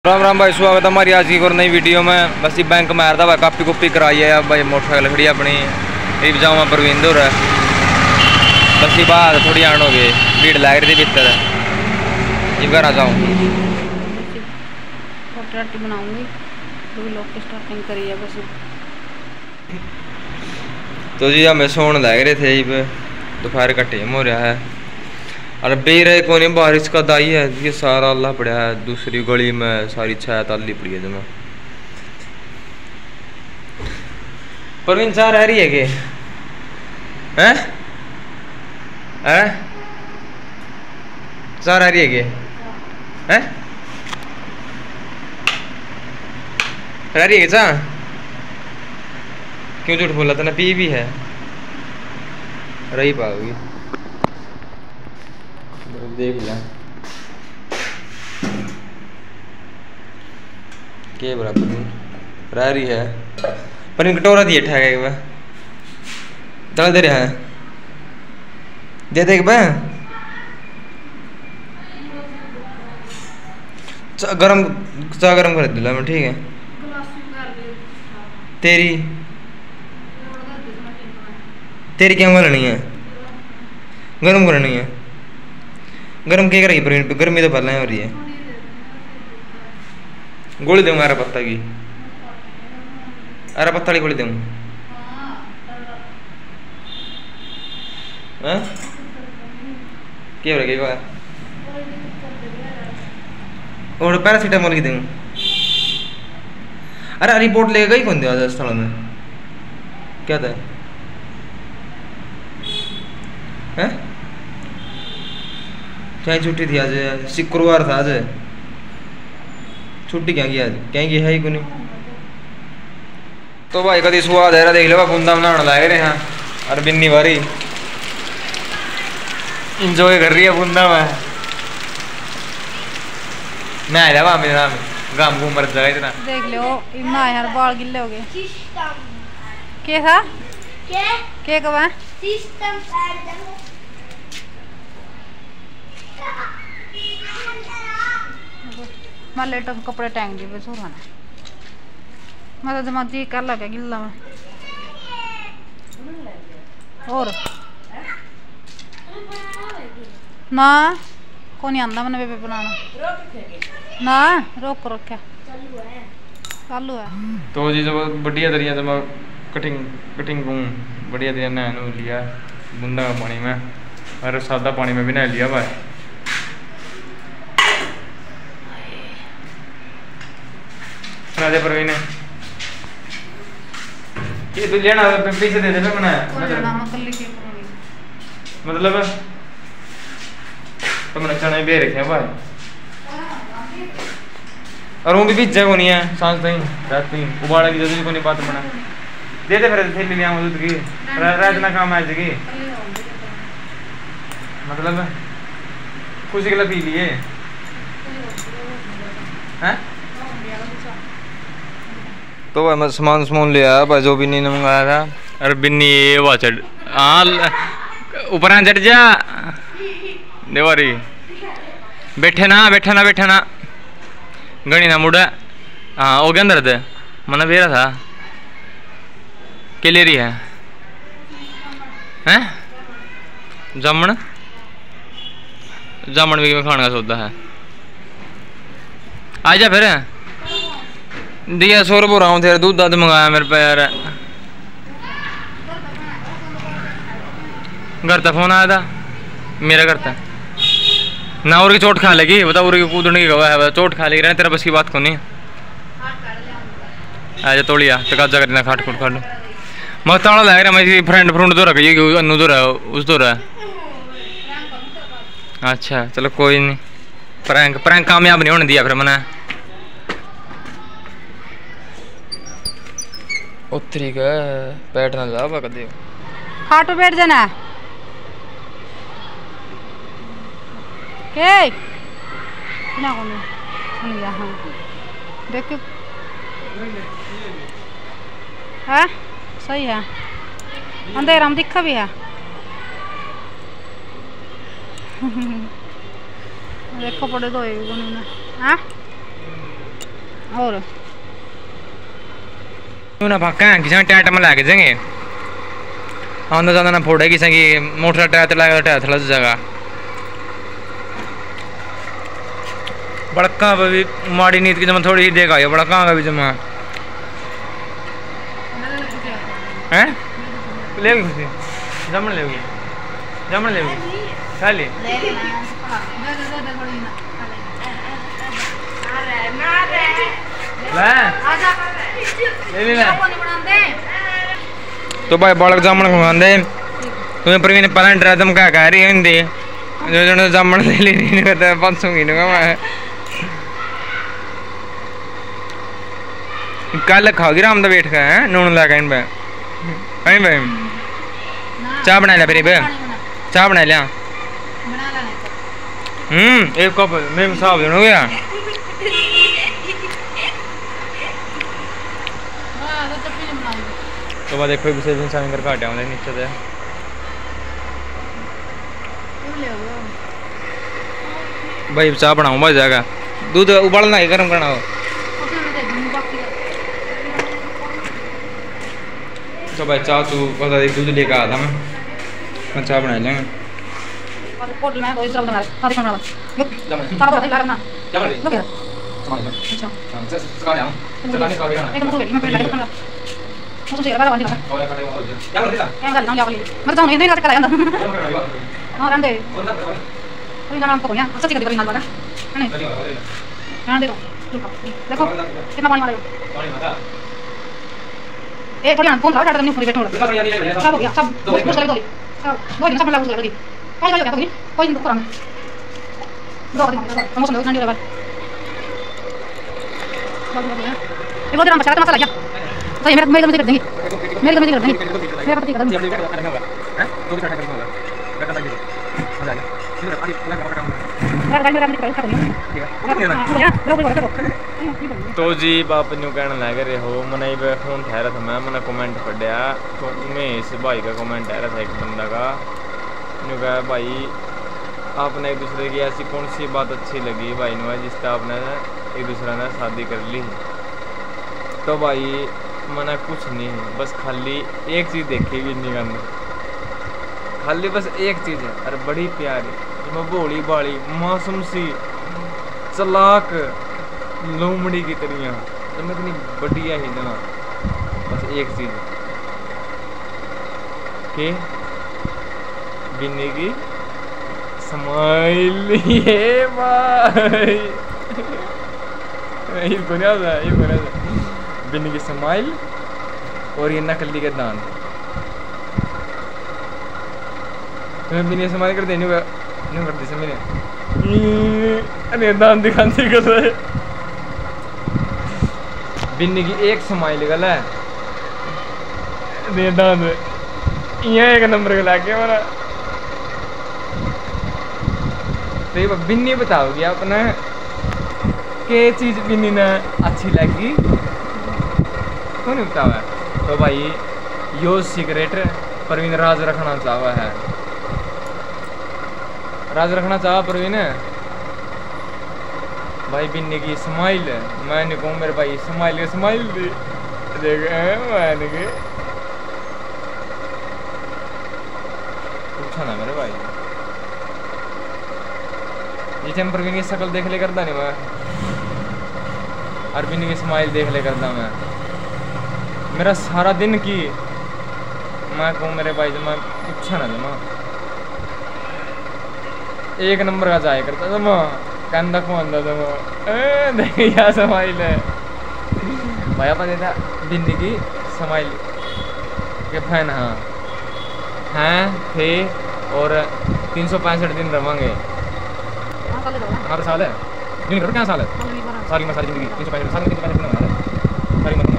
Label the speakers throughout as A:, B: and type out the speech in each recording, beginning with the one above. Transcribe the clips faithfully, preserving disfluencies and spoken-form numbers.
A: राम राम भाई, स्वागत है हमारी आज की और नई वीडियो में। बस ये बैंक में आ रहा भाई, कापी कुपी कराई है भाई, मोटरसाइकिल खड़ी अपनी रीब जाऊँ मैं परविंदर है। बस ये बात थोड़ी आन हो गई, भीड़ लग रही थी भीतर, ये घर आ जाऊँ
B: रोटी बनाऊंगी तो लोग की स्टार्टिंग करी है बस।
A: तो जी हमें सोने लग रहे थे, दोपहर का टाइम हो रहा है। अरे बे रहे को नहीं, बारिश का दाई है, ये सारा अल्लाह पड़ा है। दूसरी गली में सारी छाया ताली पड़ी है जमा। परवीन चाह रह रही है कि हैं हैं चाह रह रही है कि हैं रह रही है चाह? क्यों झूठ बोला था ना, पी भी है रही पाओगी, देख लिया के बराबर रह रही है। पर कटोरा दिए ठहर एक बार चल दे रहा है, दे दे एक बार गरम चाह गरम कर दिला मैं, ठीक है। तेरी तेरी क्या करनी है, गरम करनी है। गरम क्या करेगी पर गर्मी तो पहले हो रही है। गोली दूंगा अरे पत्ता की, अरे पत्ता की गोली दूँ क्या रहेगा और पैरासीटामोल की दूँ। अरे रिपोर्ट लेगा ही कौन दिया स्थल में, क्या था हैं? क्या छुट्टी थी आज, शुक्रवार था आज, छुट्टी क्या की आज, क्या की है ही को नहीं। तो भाई कभी स्वाद है देख लो, बूंदा बनाने लग रहे हैं। और बिन्नी बारी इंजॉय कर रही है बूंदा में। मैं आ जावा मेरे नाम गाम घूम मर जाएगा इतना।
B: देख लो इतना यार बाल गिल्ले हो गए। क्या था क्या क्या कब सिस्टम मैं लेटर कपड़े टांग दिए बस, और मैं तो जमा जी कर लगा गिल्ला में। और ना को नहीं आंदा मैंने बेबे बनाना ना, रोक रखा चालू है।
A: तो जी जब बढ़िया तरीके से मैं कटिंग कटिंग को बढ़िया तरीके नहा लिया बूंदा का पानी में, और सादा पानी में भी नहा लिया भाई। राजा परवीन ये तू लेना पैसे दे दे फिर मना मतलब तो मैंने चने भी रखे हैं भाई, और वो भी बीच जगह नहीं है सांस नहीं रात नहीं उबाड़ा की जरूरत को नहीं बात बना दे दे फिर थैली लिया दूध की रात ना काम आज की मतलब खुशी के लिए पी लिए हैं। तो भाई मैं सामान सामान ले आया भाई, जो बिन्नी ने मंगाया था। अरे बिन्नी ये वो चढ़ हाँ ऊपर चढ़ जा देवारी, बैठे ना बैठे ना बैठे ना गणी ना मुड़ा। हाँ हो गया अंदर थे मना बेरा था के ले रही है हैं जामन जामन भी मैं खाने का सौदा है। आ जा फिर दिया सौ रुपये रहा हूँ तेरे दूध दध मंगाया मेरे पे यार। घर तक फोन आया था मेरा घर तक ना, और की चोट खा लेगी बता, और की कूदने की गवाह है चोट खा लेगी तेरा बस की बात को नहीं। आजा तोड़िया तो काजा करना खाट खूट खा लो मैं ताला लग रहा मैं फ्रेंड फ्रूंड तो रखी अनु तो रहा उस तो रहा। अच्छा चलो कोई नहीं, प्रैंक प्रैंक कामयाब नहीं होने दिया फिर मैंने उतरी का बैठ ना जा कदे
B: खाट पे बैठ जाना के ना कोनो सुन जा। हाँ देख है सही है, अंधेरा में दिखा भी है देखो पड़े तो हाँ और
A: क्यों ना पक्का है किसी टायर में लाके जाएंगे आंदा जाना ना फोड़े किसी की मोटर टायर चलाएगा टायर थला जगह बड़का भी माड़ी नीत की जमा थोड़ी ही देखा है बड़का का भी जमा हैं ले गई जमन ले गई जमन ले गई खा ले ले ले तो भाई बालक जामन खाते तुम्हें प्रवीण पता डरा तुम क्या कह रही हिंदी जो जो जामन ले ले नहीं करता परसों की मैं कल खाओगी राम दा बैठ का है नून ला के इन पे कहीं पे चाय बना लिया फिर चाय बना लिया हम्म एक कप में साफ हो गया तो बाद देखो विशेष इंसान कर काटे आਉਂਦੇ नीचे से भाई चाय बनाऊं बस जाएगा दूध उबालना है गरम करना हो तो भाई चाय तू बता दे दूध लेकर आता मैं मैं चाय बना लेंगे
B: कोट में कोई सब बना सारी बना लो सारा बता ला रहा ना लो क्या अच्छा हां सका ले चला नहीं का एकदम तो मैं पहले करना मुझे से लगा वाली और काटे वो क्या कर दिया क्या कर ना क्या बोली मर जाओ नहीं नहीं कर अंदर हां रंदे कोई ना हमको क्या अच्छा ठीक है नाल वाला नहीं हां देखो देखो कितना पानी मारे पानी मारा ए थोड़ी फोन खाओ डाटा नहीं पूरी बैठो सब हो गया सब मुश्किल है तो सब दो दिन सब लगा लगी कोई कोई क्या कोई कोई नहीं करा दो दिन हम सुन लो नहीं लेवल ये बहुत दिन बचा मसाला क्या तो ये मेरे मेरे कर देंगे मेरे कर देंगे मेरा पति कर देंगे हैं दो दिन कर दूंगा बेटा लगे आ जाएगा फिर आगे लगा काम मेरा गाड़ी मेरा निकल कर ठीक है
A: तो जी बाप न्यू कहने लग रहे हो मैंने ये फोन ठहरा था मैं मैंने कमेंट पढ़ा तो उमेश भाई का कमेंट ठहरा था एक बंदा का न्यू कहा भाई आपने एक दूसरे की ऐसी कौन सी बात अच्छी लगी भाई ने जिससे आपने एक दूसरे ने शादी कर ली तो भाई मैंने कुछ नहीं बस खाली एक चीज़ देखी भी नहीं करनी खाली बस एक चीज़ है अरे बड़ी प्यारी मैं भोली भाली मासूम सी चलाक लोमड़ी की तरिया तो मैं इतनी बढ़िया ही जना बस एक चीज़ के बिन्नी की स्माइल ये भाई इसको नहीं आता ये बोला बिन्नी की स्माइल और ये नकली के दांत तुम्हें बिन्नी स्माइल कर देनी नहीं करती से मैंने अरे दांत दिखाने कर रहे बिन्नी की एक स्माइल गल है दे दांत ये एक नंबर का लाके हमारा तो ये बिन्नी बताओगी अपना के चीज़ बिन्नी ने अच्छी लगी कौन बतावा तो भाई यो सिगरेट प्रवीण राज रखना चाहवा है राज रखना चाहा प्रवीण भाई बिन्नी की स्माइल मैंने कहूँ मेरे भाई स्माइल के स्माइल दी देख मैंने के पूछा ना मेरे भाई जिसे हम प्रवीण की शक्ल देख ले करता नहीं मैं और बिन्नी की स्माइल देख ले करता मैं मेरा सारा दिन की मैं कहूँ मेरे भाई जमा पूछा ना जमा एक नंबर का जाया करता जमा कंधा को अंदा जमा देख यार स्माइल है भाई अपन देखा बिन्नी की स्माइल के फैन हाँ हैं थे और तीन सौ पैंसठ दिन रवांगे हमारा साल है नहीं करो क्या साल है सारी मैं सारी जिंदगी तीन सौ पैंसठ साल में तीन सौ पैंसठ दिन सारी मत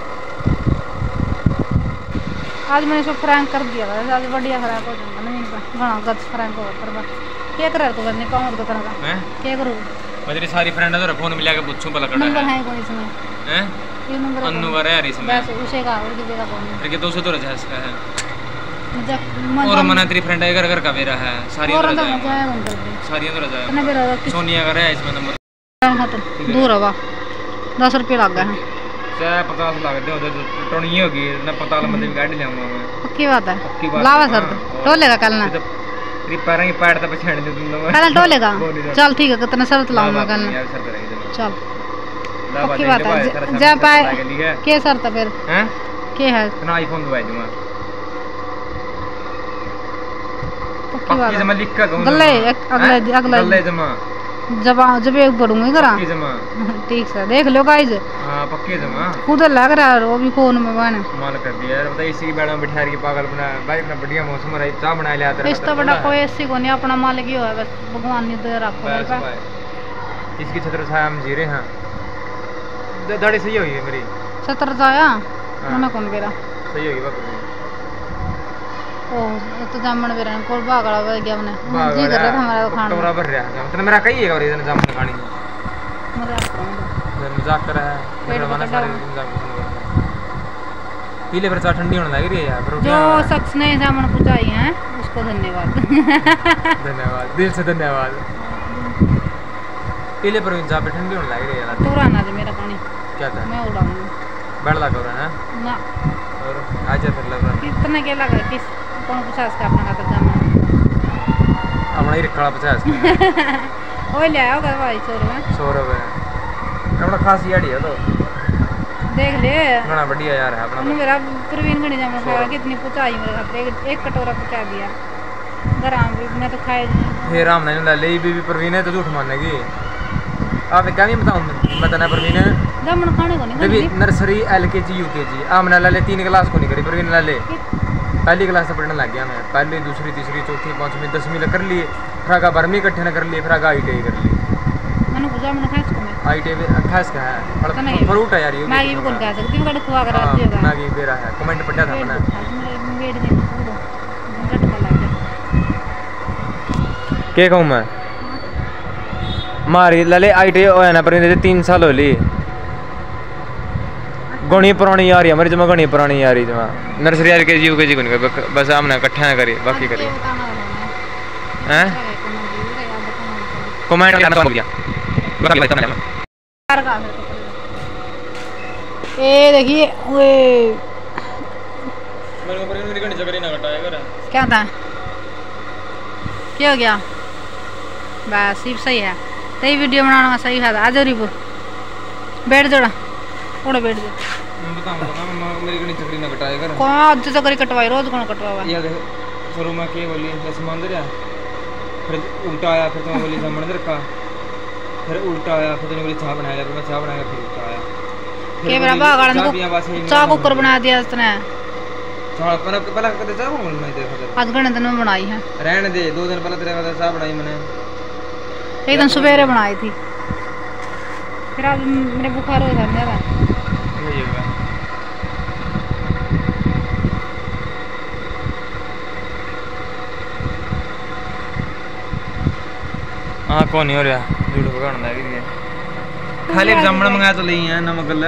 B: आज मैंने सब फ्रैंक कर दिया था आज बढ़िया फ्रैंक हो जाएगा नहीं गाना गद फ्रैंक हो करबा क्या कर तो करने कौन और तो करेगा हैं क्या करूं
A: मैं तेरी सारी फ्रेंड है फोन मिला के पूछूं भला कड़ा
B: नंबर है कोई इसमें
A: हैं
B: ये नंबर
A: अन्नू का है यार इसमें
B: बस उसे का और किसी का कौन है
A: फिर के दो सौ तो रजा इसका है
B: मजा
A: और मना तेरी फ्रेंड है घर घर का मेरा है सारी
B: और
A: रजा
B: मजा है
A: सारी तो रजा
B: है मेरा
A: सोनिया का है इसमें नंबर
B: दूर हवा दस रुपये लग गए हैं।
A: चाहे पचास लगते हो तो टोनी होगी ना, पता मतलब भी गाड़ी लाऊंगा मैं।
B: पक्की बात है।
A: पक्की बात
B: लावा सर टोलेगा कल ना,
A: तेरी पैरों की पैर तो पछाड़ दे तुम लोग
B: कल टोलेगा। चल ठीक है, कितना शर्त लाऊंगा कल ना। चल पक्की बात है। जा पाए के शर्त फिर
A: हैं
B: के है
A: ना, आईफोन दवाई दूंगा
B: पक्की बात
A: जमा लिख कर कहूं
B: गले अगले अगले
A: गले जमा
B: जब जब एक भरूंगी करा
A: पक्की जमा।
B: ठीक से देख लो गाइस।
A: हां पक्की जमा
B: खुद लग रहा है वो भी फोन में बने
A: माल कर दिया यार। बता इसी की बैठ में बिठा रही पागल बना भाई, अपना बढ़िया मौसम रही चाह बना लिया तेरा।
B: इस तो बड़ा कोई ऐसी को नहीं, अपना मालिक ही है बस, भगवान ने दे रखा है।
A: इसकी छत्र छाया हम जी रहे हैं। दाढ़ी सही हुई है मेरी,
B: छत्र छाया मैंने कौन बेरा
A: सही होगी बाप।
B: ओ तो जामन बेरा कोल बागड़ा वे गया मैंने जी कर रहा था हमारा खाना
A: टोरा भर रहा है। तने मेरा कही है और इधर जामन खानी
B: मजाक
A: मजाक कर रहा है मेरा माना सारे मजाक। पीले पर चाय ठंडी होने लग रही है यार।
B: जो शख्स ने जामन पहुंचाई है उसको धन्यवाद।
A: धन्यवाद दिल से धन्यवाद। पीले पर चाय पे ठंडी होने लग रही है यार।
B: तोरा ना दे मेरा पानी
A: क्या था
B: मैं उड़ाऊंगा
A: बैठ लगा रहा है
B: ना।
A: और आज फिर लग रहा
B: कितने के लग रहा किस कौन पचास का अपना खाता जामन
A: अपना ही रखा पचास का
B: ओए ले आओ भाई सौ रुपए
A: सौ रुपए अपना खास याड़ी है तो
B: देख ले
A: घना बढ़िया यार है अपना।
B: मेरा प्रवीण गणी जामन खाया कितनी पहुंचाई मेरे खाते एक, एक कटोरा पहुंचा दिया गरम भी मैं तो खाए
A: फिर हम नहीं ला ले भी प्रवीण है तो झूठ मानेगी। आप क्या नहीं बताऊं मैं तना प्रवीण
B: जामन खाने को नहीं
A: देखिए नर्सरी एलकेजी यूकेजी आमना ला ले तीन क्लास को नहीं करी प्रवीण ला ले पहली क्लास से पढ़ने लग गया मैं। पहली दूसरी तीसरी चौथी पांचवी दसवीं तक कर लिए, फिर आगा बारहवीं इकट्ठे न कर लिए, फिर आगा आई टी आई कर ली।
B: मैंने पूछा मैंने खास को मैं
A: आई टी आई खास का है फ्रूट है यार ये
B: मैगी भी कौन खा सकती मैं कड़ खुआ कर आती होगा
A: मैगी बेरा है कमेंट पढ़ा था मैंने
B: वेट दे पूरा झटका लग गया
A: के कहूं मैं मारी लले आई टी आई ना पर तीन साल हो ली गणी पुरानी यारी हमारी जमा गणी पुरानी यारी जमा नर्सरी यार के जी यू के जी को नहीं बस हमने इकट्ठा ना करी बाकी करी हैं कमेंट करना हो गया
B: ए देखिए ओए
A: मेरे को पर मेरी गणी चक्कर ना कटाया कर
B: क्या था क्या हो गया बस सिर्फ सही है तेरी वीडियो बनाना सही है। आ जाओ रिपो बैठ जोड़ा थोड़ा बैठ जा
A: मैं बताऊं ना मेरी गणी चक्कर ना कटाया कर
B: कौन आज से करी कटवाई रोज कौन कटवावा
A: ये देख शुरू में के बोली दस मंदिर है फिर उल्टा आया फिर तुम बोली मंदिर का फिर उल्टा आया फिर तूने बोली चाय बनाया फिर मैं चाय बनाया फिर उल्टा आया
B: के मेरा बागाड़ को चाय कुकर बना दिया उसने
A: चाय पहले पहले कदे चाय कौन बनाई दे फिर
B: आज घंटे दिन में बनाई है
A: रहने दे दो दिन पहले तेरे वाला चाय बनाई मैंने
B: एक दिन सवेरे बनाई थी फिर आज मेरे बुखार हो था ज्यादा
A: यही होगा। हाँ कौन नहीं हो रहा झूठ पकड़ना है खाली जामन मंगाया तो नहीं है नमक गल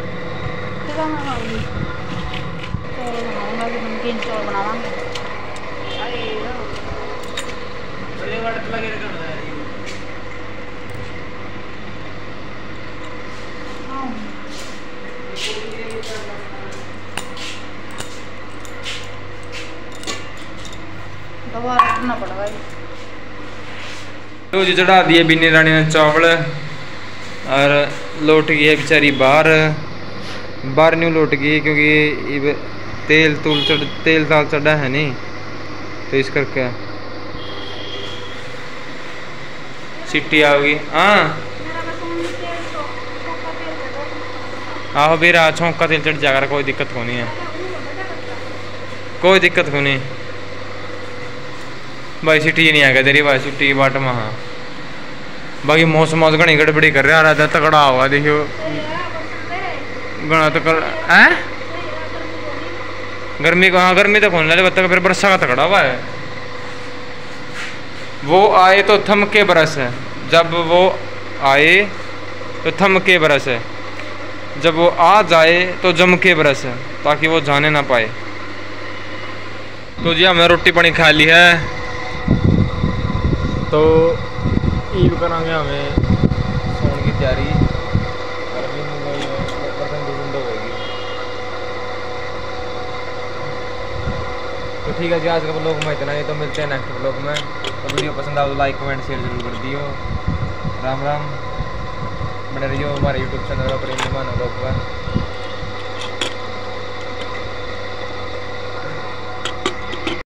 A: तो जी चढ़ा दिए बिन्नी रानी ने चावल और लौट गई है बेचारी बाहर बाहर नहीं लौट गई क्योंकि तेल तूल चढ़ तेल ताल चढ़ा है नहीं तो इस करके सिट्टी आओगी। हाँ आहो बेरा छौंक का तेल चढ़ जाएगा कोई दिक्कत को नहीं है कोई दिक्कत को नहीं भाई सिटी नहीं आएगा तेरी भाई सिटी बाट में। हाँ बाकी मौसम आज घनी गड़बड़ी कर रहा है तगड़ा हुआ देखियो घना तक है गर्मी को। हाँ गर्मी तो खोलने वाले तक फिर बरसा का तगड़ा हुआ है। वो आए तो थम के बरस है जब वो आए तो थम के बरस है जब वो आ जाए तो जम के बरस है ताकि वो जाने ना पाए। तो जी हमने रोटी पानी खा ली है तो ईव करांगे हमें सोने की तैयारी। ठीक है जी, आज का ब्लॉग में इतना ही। तो मिलते हैं नेक्स्ट ब्लॉग में। तो वीडियो पसंद आओ तो लाइक कमेंट शेयर जरूर कर दियो। राम राम, बने रहियो हमारे यूट्यूब चैनल पर।